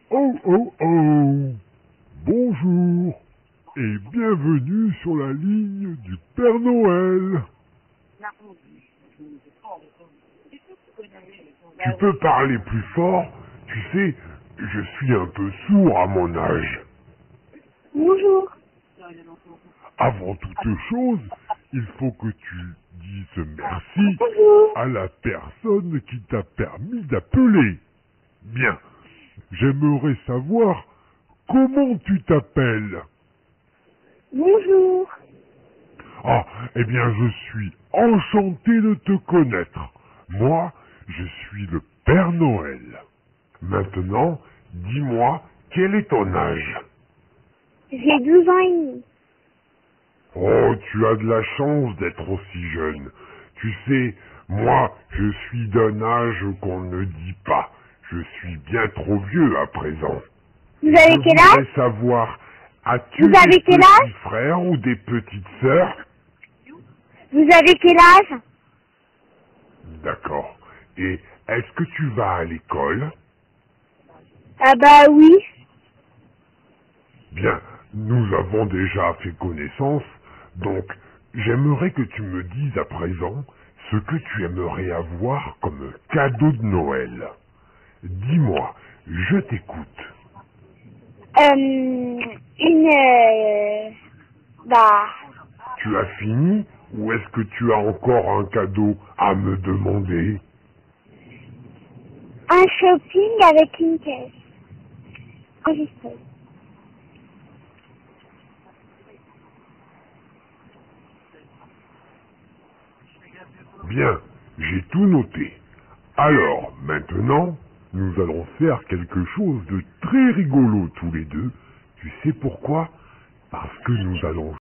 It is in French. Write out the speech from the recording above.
Oh oh oh! Bonjour et bienvenue sur la ligne du Père Noël. Tu peux parler plus fort? Tu sais, je suis un peu sourd à mon âge. Bonjour. Avant toute chose, il faut que tu dises merci Bonjour. à la personne qui t'a permis d'appeler. Bien, j'aimerais savoir comment tu t'appelles. Bonjour. Ah, eh bien, je suis enchanté de te connaître. Moi, je suis le Père Noël. Maintenant, dis-moi, quel est ton âge? J'ai 12 ans et demi. Oh, tu as de la chance d'être aussi jeune. Tu sais, moi, je suis d'un âge qu'on ne dit pas. Je suis bien trop vieux à présent. Vous avez Je quel âge? voudrais savoir, as-tu Vous avez des quel petits âge? frères ou des petites sœurs? Vous avez quel âge? D'accord. Et est-ce que tu vas à l'école? Ah bah oui. Bien, nous avons déjà fait connaissance, donc j'aimerais que tu me dises à présent ce que tu aimerais avoir comme cadeau de Noël. Dis-moi, je t'écoute. Une... bah... Tu as fini ou est-ce que tu as encore un cadeau à me demander? Un shopping avec une caisse. Enregistrée. Bien, j'ai tout noté. Alors, maintenant, nous allons faire quelque chose de très rigolo tous les deux. Tu sais pourquoi? Parce que nous allons